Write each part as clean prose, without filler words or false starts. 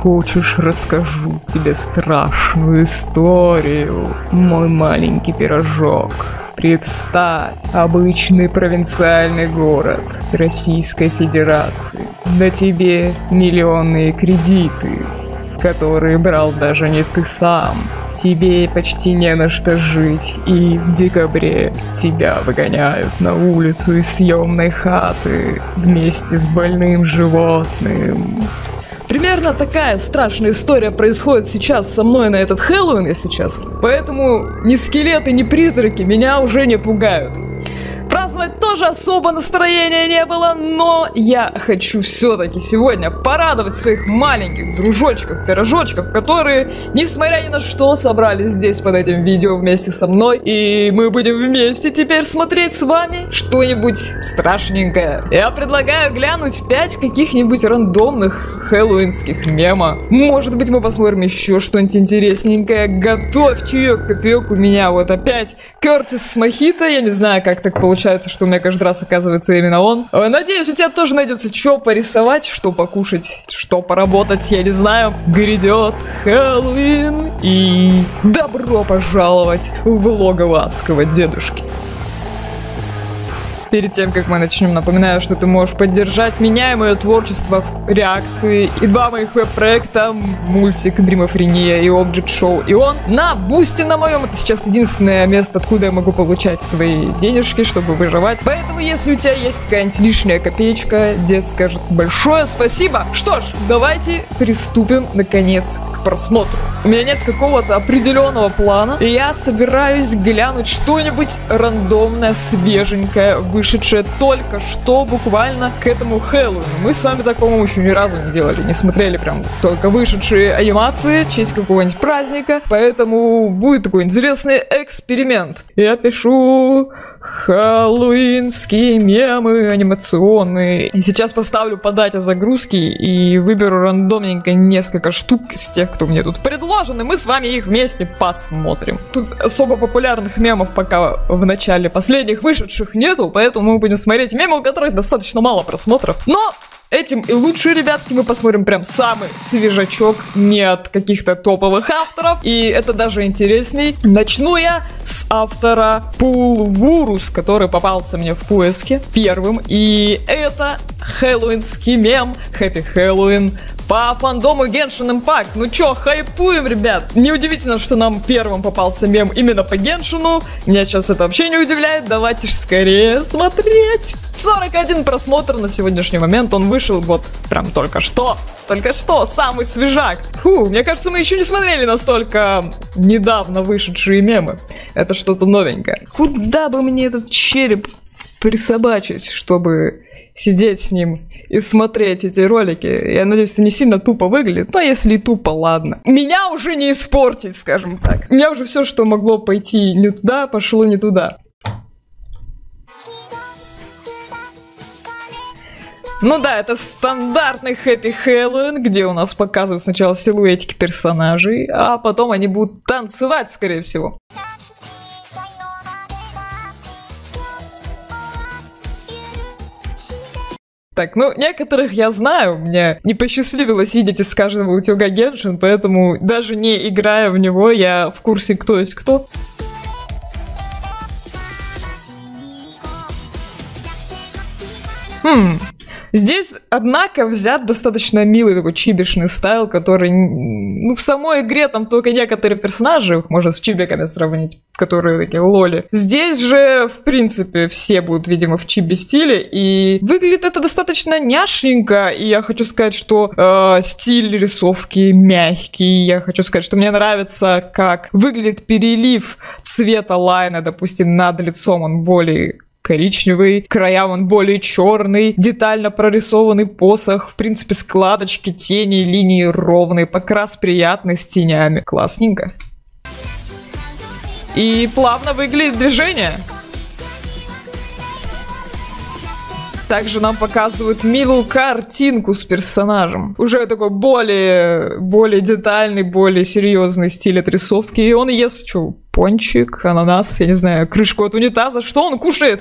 Хочешь, расскажу тебе страшную историю, мой маленький пирожок? Представь, обычный провинциальный город Российской Федерации. На тебе миллионные кредиты, которые брал даже не ты сам. Тебе почти не на что жить, и в декабре тебя выгоняют на улицу из съемной хаты вместе с больным животным. Примерно такая страшная история происходит сейчас со мной на этот Хэллоуин, если честно. Поэтому ни скелеты, ни призраки меня уже не пугают. Праздновать тоже особо настроения не было, но я хочу все-таки сегодня порадовать своих маленьких дружочков, пирожочков, которые, несмотря ни на что, собрались здесь под этим видео вместе со мной. И мы будем вместе теперь смотреть с вами что-нибудь страшненькое. Я предлагаю глянуть 5 каких-нибудь рандомных хэллоуинских мемов. Может быть, мы посмотрим еще что-нибудь интересненькое. Готовь чаек, кофеек, у меня вот опять Кертис с мохито. Я не знаю, как так получается, что у меня каждый раз оказывается именно он. Надеюсь, у тебя тоже найдется что порисовать, что покушать, что поработать, я не знаю. Грядет Хэллоуин, и добро пожаловать в логово адского дедушки. Перед тем, как мы начнем, напоминаю, что ты можешь поддержать меня и мое творчество в реакции и 2 моих веб-проекта, мультик Дримофрения и Object Show и он на бусте на моем. Это сейчас единственное место, откуда я могу получать свои денежки, чтобы выживать. Поэтому, если у тебя есть какая-нибудь лишняя копеечка, дед скажет большое спасибо. Что ж, давайте приступим, наконец, к просмотру. У меня нет какого-то определенного плана, и я собираюсь глянуть что-нибудь рандомное, свеженькое, вышедшее только что буквально к этому Хэллоуину. Мы с вами так, по-моему, еще ни разу не делали, не смотрели прям только вышедшие анимации в честь какого-нибудь праздника, поэтому будет такой интересный эксперимент. Я пишу хэллоуинские мемы анимационные. И сейчас поставлю по дате загрузки и выберу рандомненько несколько штук из тех, кто мне тут предложен, и мы с вами их вместе посмотрим. Тут особо популярных мемов пока в начале последних вышедших нету, поэтому мы будем смотреть мемы, у которых достаточно мало просмотров. Но этим и лучше, ребятки, мы посмотрим прям самый свежачок, не от каких-то топовых авторов, и это даже интересней. Начну я с автора Пулвурус, который попался мне в поиске первым, и это хэллоуинский мем Happy Halloween по фандому Genshin Impact. Ну чё, хайпуем, ребят. Неудивительно, что нам первым попался мем именно по Геншину. Меня сейчас это вообще не удивляет. Давайте ж скорее смотреть. 41 просмотр на сегодняшний момент. Он вышел вот прям только что. Только что, самый свежак. Фу, мне кажется, мы еще не смотрели настолько недавно вышедшие мемы. Это что-то новенькое. Куда бы мне этот череп присобачить, чтобы сидеть с ним и смотреть эти ролики? Я надеюсь, это не сильно тупо выглядит, но если и тупо, ладно. Меня уже не испортить, скажем так. У меня уже все, что могло пойти не туда, пошло не туда. Ну да, это стандартный Happy Halloween, где у нас показывают сначала силуэтики персонажей, а потом они будут танцевать, скорее всего. Так, ну, некоторых я знаю, мне не посчастливилось видеть из каждого утюга Геншин, поэтому даже не играя в него, я в курсе, кто есть кто. Здесь, однако, взят достаточно милый такой чибишный стайл, который, ну, в самой игре там только некоторые персонажи, их можно с чибиками сравнить, которые такие лоли. Здесь же, в принципе, все будут, видимо, в чиби-стиле, и выглядит это достаточно няшненько, и я хочу сказать, что стиль рисовки мягкий, я хочу сказать, что мне нравится, как выглядит перелив цвета лайна, допустим, над лицом, он более коричневый, к краям он более черный, детально прорисованный посох, в принципе, складочки, тени, линии ровные, покрас приятный с тенями. Классненько. И плавно выглядит движение. Также нам показывают милую картинку с персонажем. Уже такой более детальный, более серьезный стиль отрисовки. И он ест что? Пончик, ананас, я не знаю, крышку от унитаза. Что он кушает?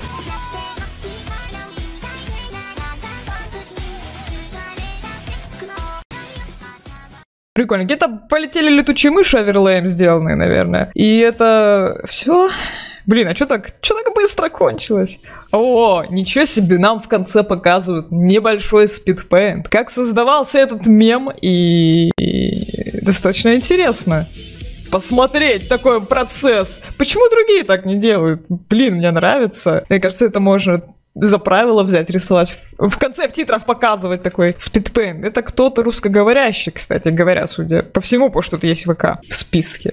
Прикольно. Где-то полетели летучие мыши оверлеем сделанные, наверное. И это все. Блин, а что так быстро кончилось? О, ничего себе, нам в конце показывают небольшой спидпейнт. Как создавался этот мем, и достаточно интересно посмотреть такой процесс. Почему другие так не делают? Блин, мне нравится. Мне кажется, это можно за правило взять, рисовать. В конце в титрах показывать такой спидпейнт. Это кто-то русскоговорящий, кстати говоря, судя по всему, потому что тут есть ВК в списке.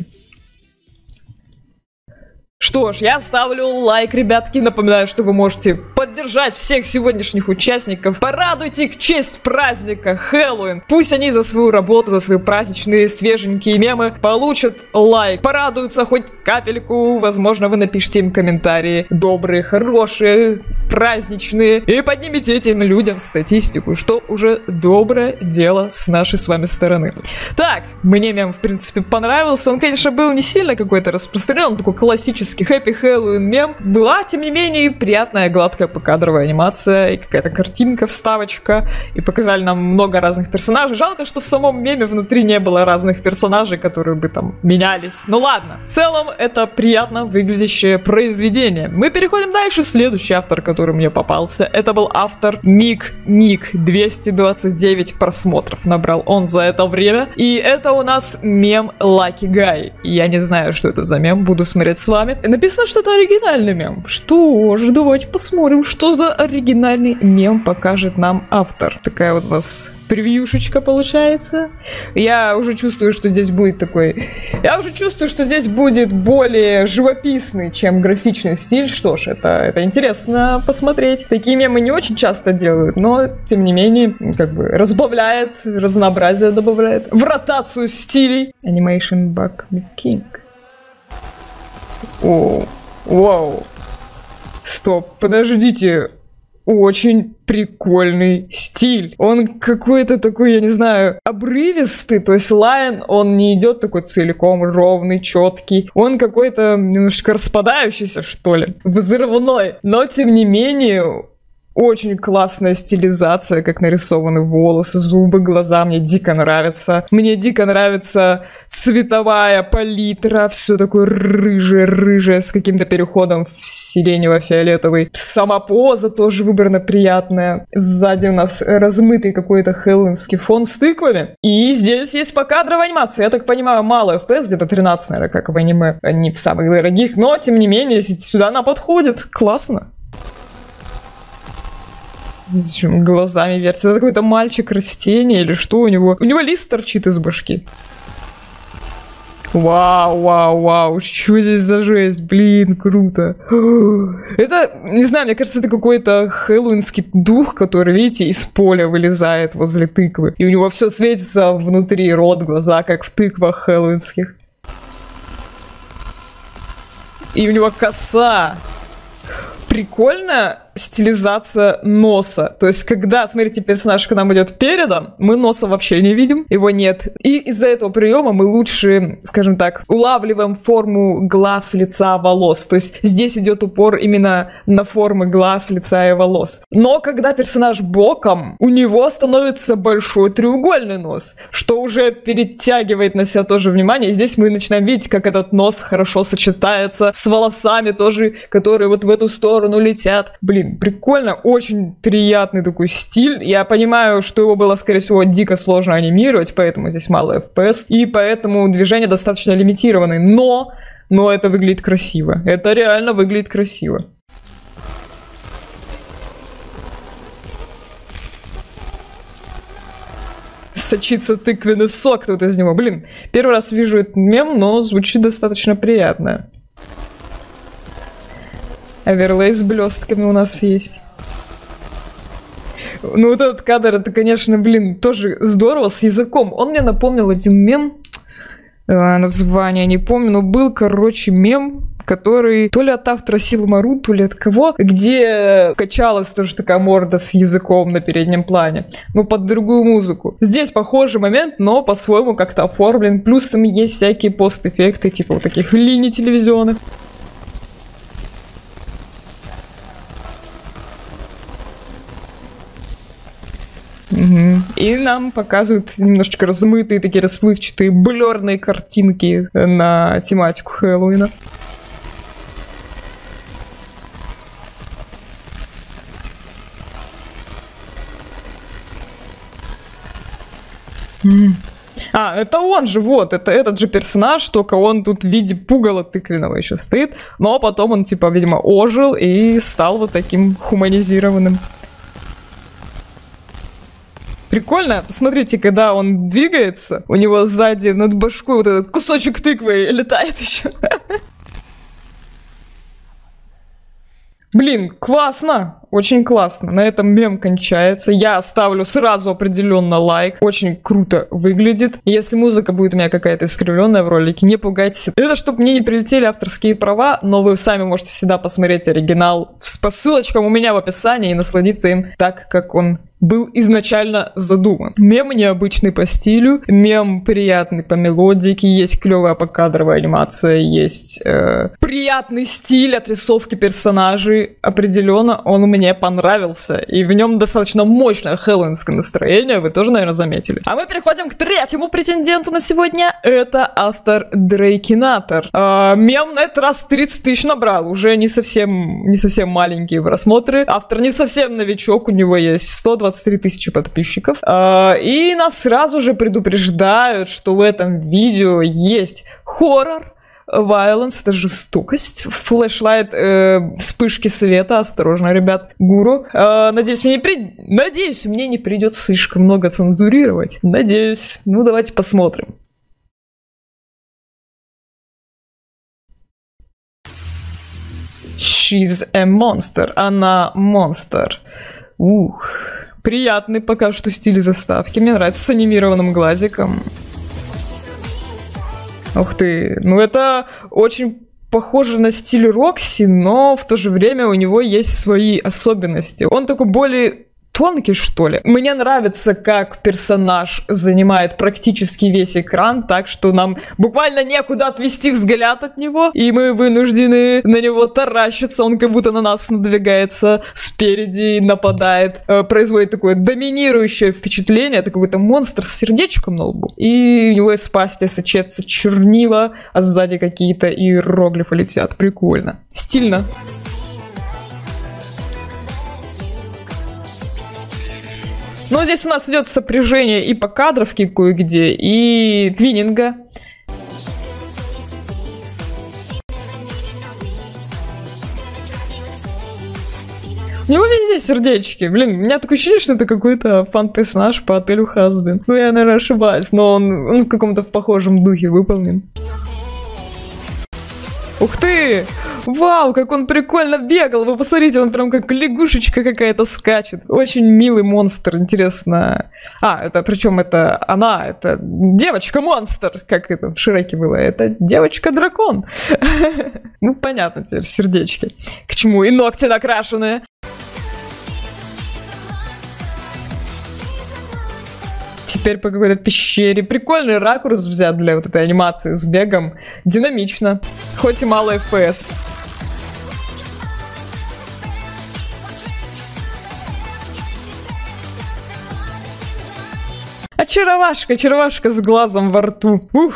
Что ж, я ставлю лайк, ребятки. Напоминаю, что вы можете поддержать всех сегодняшних участников. Порадуйте их в честь праздника Хэллоуин. Пусть они за свою работу, за свои праздничные свеженькие мемы получат лайк. Порадуются хоть капельку. Возможно, вы напишите им комментарии добрые, хорошие, праздничные. И поднимите этим людям статистику, что уже доброе дело с нашей с вами стороны. Так, мне мем, в принципе, понравился. Он, конечно, был не сильно какой-то распространен, он такой классический Happy Halloween мем. Была, тем не менее, приятная, гладкая покадровая анимация и какая-то картинка, вставочка. И показали нам много разных персонажей. Жалко, что в самом меме внутри не было разных персонажей, которые бы там менялись. Ну ладно. В целом, это приятно выглядящее произведение. Мы переходим дальше. Следующий автор, который мне попался, это был автор Ник. 229 просмотров набрал он за это время. И это у нас мем Lucky Guy. Я не знаю, что это за мем. Буду смотреть с вами. Написано, что это оригинальный мем. Что ж, давайте посмотрим, что за оригинальный мем покажет нам автор. Такая вот у нас превьюшечка получается. Я уже чувствую, что здесь будет такой... Я уже чувствую, что здесь будет более живописный, чем графичный стиль. Что ж, это интересно посмотреть. Такие мемы не очень часто делают, но, тем не менее, как бы разбавляет, разнообразие добавляет в ротацию стилей. Animation Bug King. О, вау. Стоп, подождите. Очень прикольный стиль. Он какой-то такой, я не знаю, обрывистый. То есть лайн, он не идет такой целиком ровный, четкий. Он какой-то немножечко распадающийся, что ли. Взрывной. Но, тем не менее... Очень классная стилизация, как нарисованы волосы, зубы, глаза. Мне дико нравится. Мне дико нравится цветовая палитра. Все такое рыжее, с каким-то переходом в сиренево-фиолетовый. Сама поза тоже выбрана приятная. Сзади у нас размытый какой-то хэллоуинский фон с тыквами. И здесь есть покадровая анимация. Я так понимаю, мало FPS, где-то 13, наверное, как в аниме. Не в самых дорогих. Но, тем не менее, сюда она подходит. Классно. Зачем глазами вертится? Это какой-то мальчик-растение или что у него? У него лист торчит из башки. Вау. Что здесь за жесть? Блин, круто. Это, не знаю, мне кажется, это какой-то хэллоуинский дух, который, видите, из поля вылезает возле тыквы. И у него все светится внутри, рот, глаза, как в тыквах хэллоуинских. И у него коса. Прикольно стилизация носа. То есть, когда, смотрите, персонаж к нам идет передом, мы носа вообще не видим, его нет. И из-за этого приема мы лучше, скажем так, улавливаем форму глаз, лица, волос. То есть, здесь идет упор именно на формы глаз, лица и волос. Но когда персонаж боком, у него становится большой треугольный нос, что уже перетягивает на себя тоже внимание. И здесь мы начинаем видеть, как этот нос хорошо сочетается с волосами тоже, которые вот в эту сторону летят. Блин, прикольно, очень приятный такой стиль. Я понимаю, что его было, скорее всего, дико сложно анимировать, поэтому здесь мало FPS, и поэтому движения достаточно лимитированы, но это выглядит красиво. Это реально выглядит красиво. Сочится тыквенный сок тут из него. Блин, первый раз вижу этот мем, но звучит достаточно приятно. Оверлей с блестками у нас есть. Ну, вот этот кадр, это, конечно, блин, тоже здорово с языком. Он мне напомнил один мем. Название не помню, но был, короче, мем, который то ли от автора Силы Мару, то ли от кого, где качалась тоже такая морда с языком на переднем плане, но под другую музыку. Здесь похожий момент, но по-своему как-то оформлен. Плюсом есть всякие постэффекты, типа вот таких линий телевизионных. Угу. И нам показывают немножечко размытые, такие расплывчатые, блёрные картинки на тематику Хэллоуина. А, это он же, вот, это этот же персонаж, только он тут в виде пугала тыквенного еще стоит, но потом он, типа, видимо, ожил и стал вот таким хуманизированным. Прикольно, посмотрите, когда он двигается, у него сзади над башкой вот этот кусочек тыквы летает еще. Блин, классно! Очень классно. На этом мем кончается. Я ставлю сразу определенно лайк. Очень круто выглядит. Если музыка будет у меня какая-то искривленная в ролике, не пугайтесь. Это чтобы мне не прилетели авторские права, но вы сами можете всегда посмотреть оригинал по ссылочкам у меня в описании и насладиться им так, как он был изначально задуман. Мем необычный по стилю, мем приятный по мелодике, есть клевая покадровая анимация, есть приятный стиль отрисовки персонажей. Определенно он мне понравился, и в нем достаточно мощное хэллоуинское настроение, вы тоже, наверное, заметили. А мы переходим к третьему претенденту на сегодня. Это автор Дрейкинатор. Мем на этот раз 30 тысяч набрал, уже не совсем маленькие просмотры. Автор не совсем новичок, у него есть 123 тысячи подписчиков. И нас сразу же предупреждают, что в этом видео есть хоррор, violence, это жестокость, флешлайт, вспышки света, осторожно, ребят, гуру. Надеюсь, мне не придется слишком много цензурировать. Надеюсь. Ну, давайте посмотрим. She's a monster. Она монстр. Ух. Приятный пока что стиль заставки. Мне нравится с анимированным глазиком. Ух ты. Ну это очень похоже на стиль Рокси, но в то же время у него есть свои особенности. Он такой более тонкий, что ли. Мне нравится, как персонаж занимает практически весь экран, так что нам буквально некуда отвести взгляд от него, и мы вынуждены на него таращиться, он как будто на нас надвигается спереди, нападает, производит такое доминирующее впечатление, это какой-то монстр с сердечком на лбу, и у него из пасти сочатся чернила, а сзади какие-то иероглифы летят. Прикольно. Стильно. Но здесь у нас идет сопряжение и по кадровке кое-где, и твининга. У него везде сердечки. Блин, у меня такое ощущение, что это какой-то фан-персонаж по отелю Хазбин. Ну, я, наверное, ошибаюсь, но он в каком-то похожем духе выполнен. Ух ты! Вау, как он прикольно бегал! Вы посмотрите, он прям как лягушечка какая-то скачет. Очень милый монстр, интересно. Это причем это она, это девочка-монстр, как это в Шреке было. Это девочка-дракон. Ну, понятно теперь, сердечки. К чему? И ногти накрашенные. Теперь по какой-то пещере. Прикольный ракурс взят для вот этой анимации с бегом. Динамично. Хоть и мало FPS. Очаровашка, очаровашка с глазом во рту. Ух.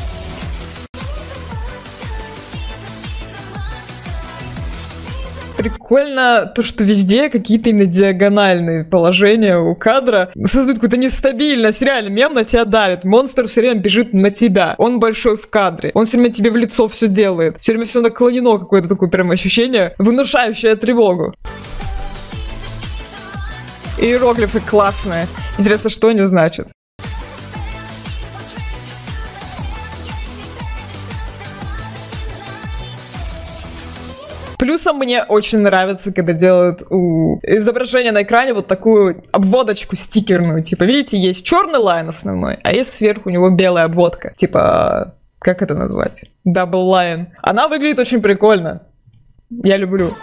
Прикольно то, что везде какие-то именно диагональные положения у кадра создают какую-то нестабильность. Реально, мем на тебя давит. Монстр все время бежит на тебя. Он большой в кадре. Он все время тебе в лицо все делает. Все время все наклонено, какое-то такое прям ощущение, внушающее тревогу. Иероглифы классные. Интересно, что они значат. Плюсом мне очень нравится, когда делают у изображения на экране вот такую обводочку стикерную. Типа, видите, есть черный лайн основной, а есть сверху у него белая обводка. Типа, как это назвать? Double line. Она выглядит очень прикольно. Я люблю.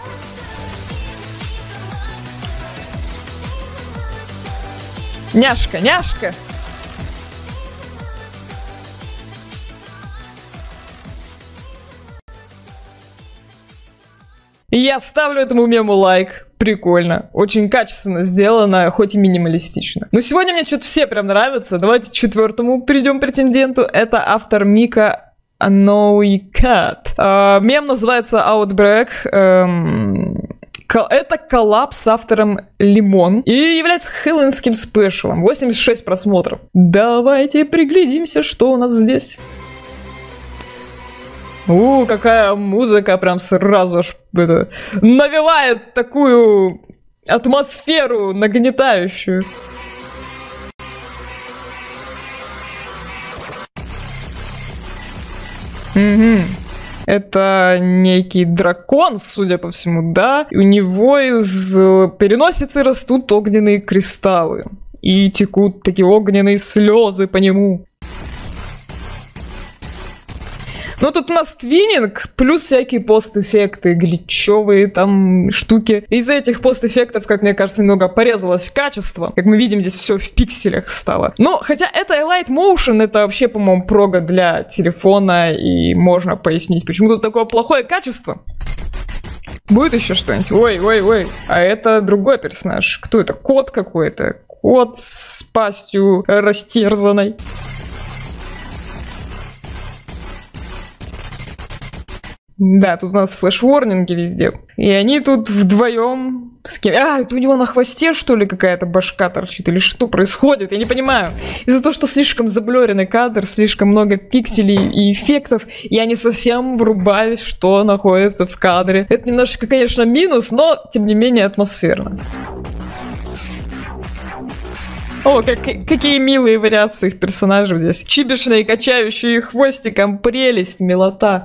Няшка, няшка! И я ставлю этому мему лайк. прикольно. Очень качественно сделано, хоть и минималистично. Но сегодня мне что-то все прям нравятся. Давайте к 4-му перейдем претенденту. Это автор Мика Аноикат. Мем называется Outbreak. Это коллаб с автором Лимон и является хэллоуинским спешалом. 86 просмотров. Давайте приглядимся, что у нас здесь. Какая музыка, прям сразу аж навевает такую атмосферу нагнетающую. Это некий дракон, судя по всему, да? И у него из переносицы растут огненные кристаллы. И текут такие огненные слезы по нему. Ну, тут у нас твининг, плюс всякие пост-эффекты, глитчевые там штуки. Из-за этих пост-эффектов, как мне кажется, немного порезалось качество. Как мы видим, здесь все в пикселях стало. Но, хотя это Light Motion, это вообще, по-моему, прога для телефона, и можно пояснить, почему тут такое плохое качество. Будет еще что-нибудь? Ой. А это другой персонаж. Кто это? Кот какой-то. Кот с пастью растерзанной. Да, тут у нас флеш-ворнинги везде. И они тут вдвоем с кем... это у него на хвосте, что ли, какая-то башка торчит? Или что происходит? Я не понимаю. Из-за того, что слишком заблёренный кадр, слишком много пикселей и эффектов, я не совсем врубаюсь, что находится в кадре. Это немножко, конечно, минус, но, тем не менее, атмосферно. О, какие милые вариации их персонажей здесь. Чибишные, качающие хвостиком, прелесть, милота.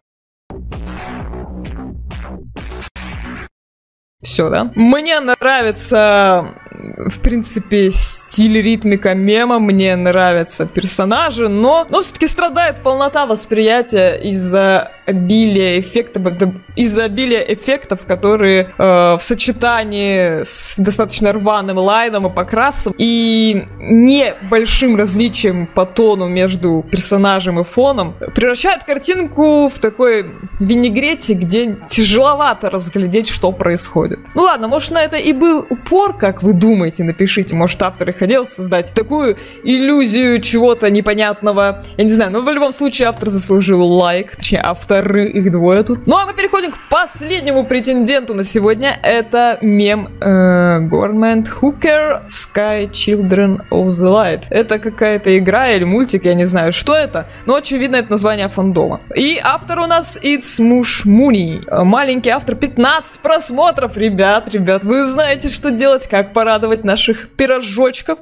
Все, да? Мне нравится, в принципе, стиль, ритмика мема, мне нравятся персонажи, но все-таки страдает полнота восприятия из-за обилия эффектов, которые в сочетании с достаточно рваным лайном и покрасом и небольшим различием по тону между персонажем и фоном превращают картинку в такой винегрете, где тяжеловато разглядеть, что происходит. Ну ладно, может, на это и был упор, как вы думаете, напишите. Может, автор и хотел создать такую иллюзию чего-то непонятного. Я не знаю, но в любом случае автор заслужил лайк, точнее, авторы, их двое тут. Ну а мы переходим к последнему претенденту на сегодня. Это мем Government Hooker Sky Children of the Light. Это какая-то игра или мультик, я не знаю, что это, но очевидно, это название фандома. И автор у нас It's Mush Mooney. Маленький автор, 15 просмотров. Ребят, вы знаете, что делать, как порадовать наших пирожочков.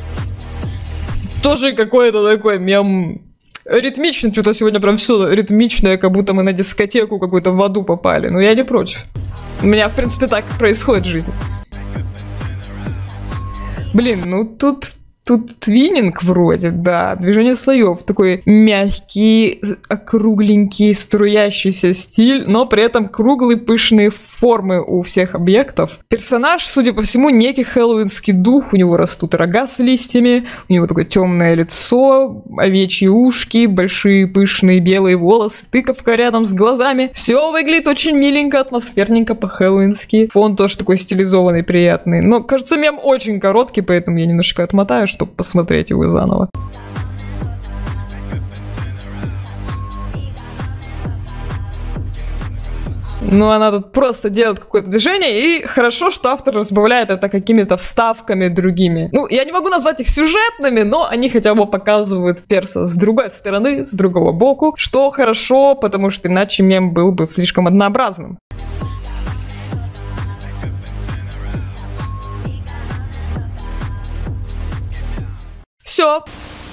Тоже какой-то такой мем ритмичный, что-то сегодня прям все ритмичное, как будто мы на дискотеку какую-то в аду попали. Но я не против. У меня, в принципе, так происходит в жизни. Блин, ну тут твининг вроде, да, движение слоев, такой мягкий, округленький, струящийся стиль, но при этом круглые пышные формы у всех объектов. Персонаж, судя по всему, некий хэллоуинский дух, у него растут рога с листьями, у него такое темное лицо, овечьи ушки, большие пышные белые волосы, тыковка рядом с глазами. Все выглядит очень миленько, атмосферненько по-хэллоуински. Фон тоже такой стилизованный, приятный. Но, кажется, мем очень короткий, поэтому я немножко отмотаю, чтобы посмотреть его заново. Ну, она тут просто делает какое-то движение, и хорошо, что автор разбавляет это какими-то вставками другими. Ну, я не могу назвать их сюжетными, но они хотя бы показывают перса с другой стороны, с другого боку, что хорошо, потому что иначе мем был бы слишком однообразным. Все.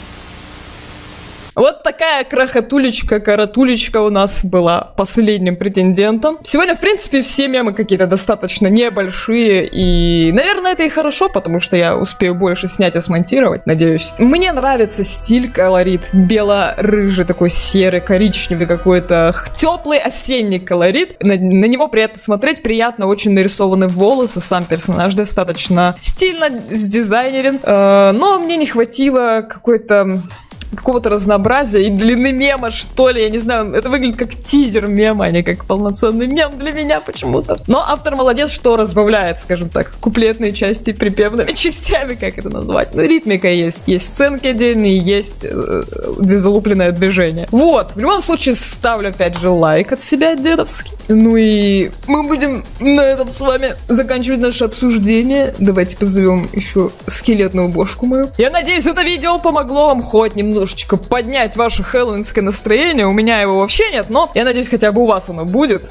Вот такая крохотулечка-каратулечка у нас была последним претендентом. Сегодня, в принципе, все мемы какие-то достаточно небольшие, и, наверное, это и хорошо, потому что я успею больше снять и смонтировать, надеюсь. Мне нравится стиль, колорит, бело-рыжий, такой серый, коричневый какой-то, теплый осенний колорит. На него приятно смотреть, приятно, очень нарисованы волосы, сам персонаж достаточно стильно сдизайнерен, но мне не хватило какой-то какого-то разнообразия и длины мема, что ли, я не знаю, это выглядит как тизер мема, а не как полноценный мем для меня почему-то. Но автор молодец, что разбавляет, скажем так, куплетные части припевными частями, как это назвать. Ну, ритмика есть сценки отдельные, есть залупленное движение. Вот, в любом случае ставлю опять же лайк от себя дедовский. Ну и мы будем на этом с вами заканчивать наше обсуждение. Давайте позовем еще скелетную бошку мою. Я надеюсь, это видео помогло вам хоть немножечко поднять ваше хэллоуинское настроение. У меня его вообще нет, но я надеюсь, хотя бы у вас оно будет.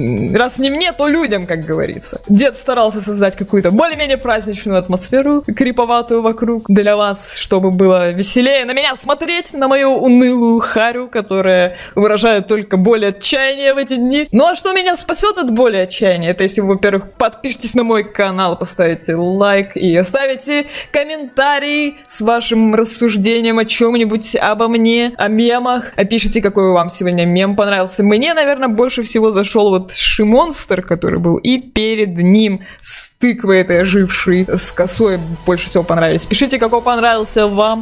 Раз не мне, то людям, как говорится. Дед старался создать какую-то более-менее праздничную атмосферу, криповатую вокруг, для вас, чтобы было веселее на меня смотреть, на мою унылую харю, которая выражает только боль и отчаяние в эти дни. Ну а что меня спасет от боли и отчаяния? Это если вы, во-первых, подпишитесь на мой канал, поставите лайк и оставите комментарий с вашим рассуждением о чем-нибудь, обо мне, о мемах. Опишите, какой вам сегодня мем понравился. Мне, наверное, больше всего зашел вот Шимонстер, который был, и перед ним с тыквой этой ожившей, с косой больше всего понравились. Пишите, какой понравился вам.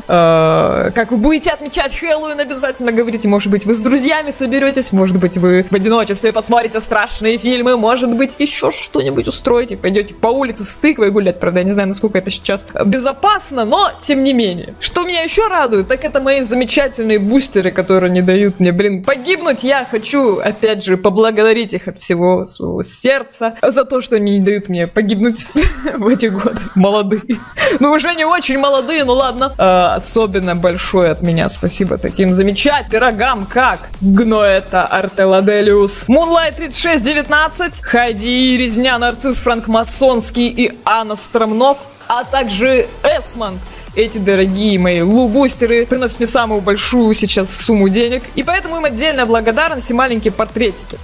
Как вы будете отмечать Хэллоуин, обязательно говорите. Может быть, вы с друзьями соберетесь, может быть, вы в одиночестве посмотрите страшные фильмы, может быть, еще что-нибудь устроите, пойдете по улице с тыквой гулять. Правда, я не знаю, насколько это сейчас безопасно, но тем не менее. Что меня еще радует, так это мои замечательные бустеры, которые не дают мне, погибнуть. Я хочу, опять же, поблагодарить их от всего своего сердца за то, что они не дают мне погибнуть в эти годы. Молодые. Ну, уже не очень молодые, ну ладно. Особенно большое от меня спасибо таким замечательным пирогам, как Гноэта Артеладелиус, Moonlight 3619, Хайди, Резня, Нарцисс Франкмасонский и Анна Стромнов, а также Эсмонд. Эти дорогие мои лубустеры приносят мне самую большую сейчас сумму денег, и поэтому им отдельная благодарность и маленькие портретики.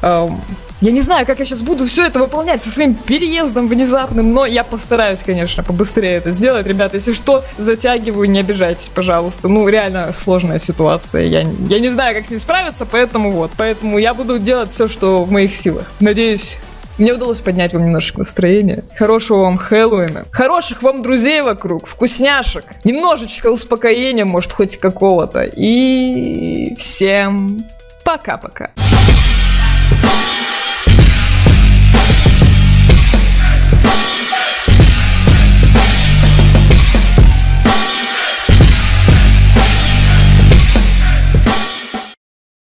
Я не знаю, как я сейчас буду все это выполнять со своим переездом внезапным, но я постараюсь, конечно, побыстрее это сделать. Ребята, если что, затягиваю, не обижайтесь, пожалуйста. Ну, реально сложная ситуация. Я не знаю, как с ней справиться, поэтому я буду делать все, что в моих силах. Надеюсь, мне удалось поднять вам немножечко настроение. Хорошего вам Хэллоуина. Хороших вам друзей вокруг. Вкусняшек. Немножечко успокоения, может, хоть какого-то. И всем пока-пока.